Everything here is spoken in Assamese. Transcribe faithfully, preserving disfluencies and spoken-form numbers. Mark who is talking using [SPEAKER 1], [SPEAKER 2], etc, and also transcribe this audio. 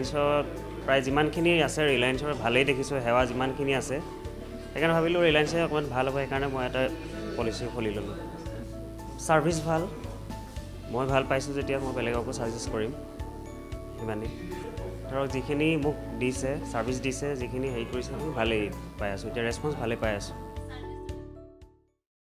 [SPEAKER 1] ৰিলায়েন্সত প্ৰায় যিমানখিনি আছে ৰিলায়েন্সৰ ভালেই দেখিছোঁ সেৱা যিমানখিনি আছে সেইকাৰণে ভাবিলোঁ ৰিলায়েন্সে অকণমান ভাল হ'ব সেইকাৰণে মই এটা পলিচি খুলি ল'লোঁ ছাৰ্ভিচ ভাল মই ভাল পাইছোঁ যেতিয়া মই বেলেগকো ছাজেষ্ট কৰিম সিমানেই ধৰক যিখিনি মোক দিছে ছাৰ্ভিচ দিছে যিখিনি হেৰি কৰিছে ভালেই পাই আছোঁ এতিয়া ৰেছপন্স ভালেই পাই আছোঁ